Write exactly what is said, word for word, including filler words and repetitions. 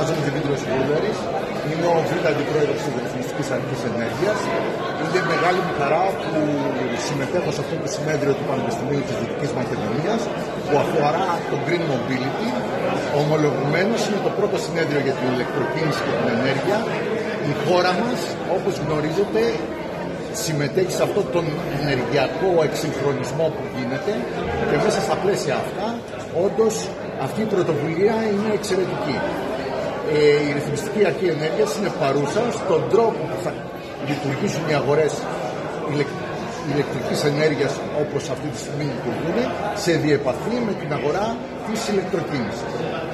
ονομάζομαι Δημήτριος Βούλγαρης, είμαι ο β' αντιπρόεδρος της Ρυθμιστικής Αρχής Ενέργειας. Είναι μεγάλη μου χαρά που συμμετέχω σε αυτό το συνέδριο του Πανεπιστημίου της Δυτικής Μακεδονίας που αφορά το Green Mobility. Ομολογουμένως είναι το πρώτο συνέδριο για την ηλεκτροκίνηση και την ενέργεια. Η χώρα μας, όπως γνωρίζετε, συμμετέχει σε αυτόν τον ενεργειακό εξυγχρονισμό που γίνεται και μέσα στα πλαίσια αυτά, όντως, αυτή η πρωτοβουλία είναι εξαιρετική. Ε, η Ρυθμιστική Αρχή Ενέργειας είναι παρούσα στον τρόπο που θα λειτουργήσουν οι αγορές ηλεκ... ηλεκτρικής ενέργειας όπως αυτή τη στιγμή λειτουργούν, σε διεπαφή με την αγορά της ηλεκτροκίνησης.